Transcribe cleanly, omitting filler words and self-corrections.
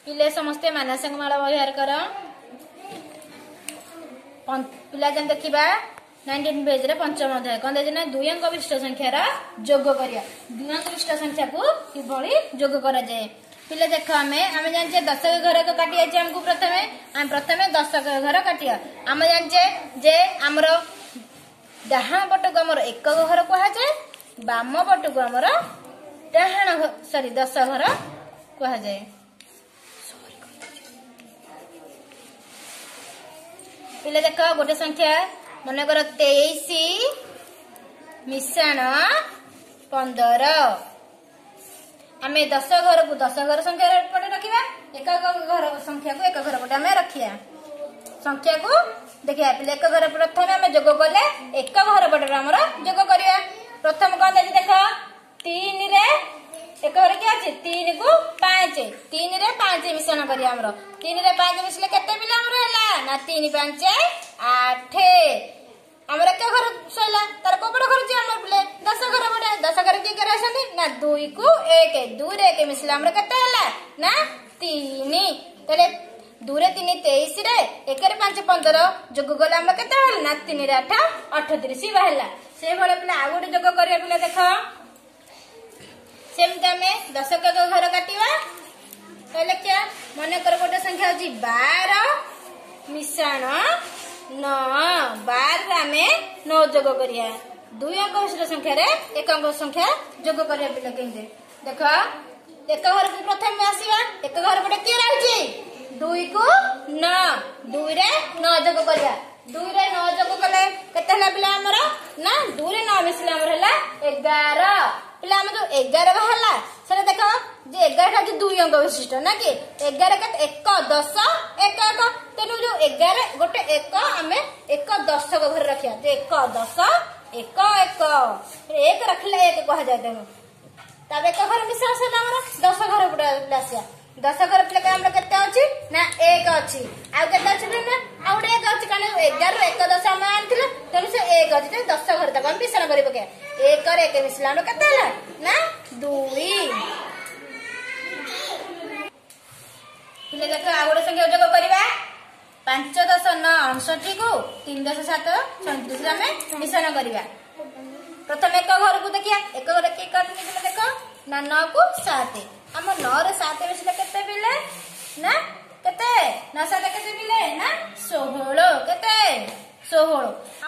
पिले समस्ते मानसंगमाला व्यवहार कर पिला जन देखा 19 पेज रे पंचम अध्याय कौन देना 2 अंक विशिष्ट संख्यार जोग करिया 2 अंक विशिष्ट संख्या को किभली जोग करा जाए पिले देख आमे जानचे दशक घर को काटी आछे हमको प्रथमे दशक घर काटिया आम जानचे जे हमर डाहाण पट को हमर एक घर कहा जाए बाम पट को हमर डाहाण सॉरी दश घर कहा जाए पिले देख गोटे संख्या मन कर 23 मिश्रण 15 आमे दश घर को दश घर संख्या पटे रखिया एक घर संख्या को एक घर पटे आमे रखिया संख्या को देखिया पिले एक घर प्रथम आमे जोग कले एक घर पटे हमर जोग करिया प्रथम कौन देछि देख 3 रे एक घर के अछि 3 को 5 3 रे 5 मिश्रण करिया हमर 3 रे 5 मिसले केते पिले हमर हैला ना 3 5 8 हमर एक घर सोइला तार कोपड़ घर जे हमर पिले 10 घर पटे 10 घर के करे आछंती ना 2 को 1 2 रे 1 मिसले हमर केते हैला ना 3 तले 2 रे 3 23 रे 1 रे 5 15 जोग गले हमर केते हैला ना 3 रे 8 38 बाहला से भले पिले आ गोटे जोग करिया पिले देख सेमते आमे दशक घर काटिवा कहले क्या मन कर गोटे संख्या होची 12 मिश्रण 9 12 आमे 9 जोग करिया 2 अंक विशिष्ट संख्या रे एक अंक संख्या जोग करिया पिले केंते देख एक घर को प्रथम आसीबा एक घर पटे के रहची 2 को 9 2 रे 9 जोग करिया 2 रे 9 जोग कले केते हला पिला हमर ना 2 रे 9 मिसले हमर हला 11 पिला हम जो 11 बाहला सेरे देखो जे 11 का 2 अंक विशिष्ट ना कि 11 के 1 10 1 1 तेनु जो 11 गोटे 1 हमें 1 10 को घर रखिया तो 1 10 1 1 एक रखले 1 कहा जाय तेनु तब 1 घर मिश्रण से हमर 10 घर पड़ा लासिया 10 घर पिले का हमर केते अछि ना 1 अछि आ केते अछि ना आ गोटे 1 अछि काने 11 1 10 हम आनथिले तेनु से 1 अछि ते 10 घर तक हम मिश्रण करि पके 1 और 1 मिश्रण हमर केते हला ना 2 पिले देख आ गोटे संख्या जोग करबा 5 10 9 69 को 3 10 7 37 हमें मिश्रण करबा प्रथम एक घर को देखिया एक घर के कर मिले देख ना 9 को 7 हम 9 रे 7 मिसले केते पिले ना केते ना 7 केते पिले ना 16 केते 16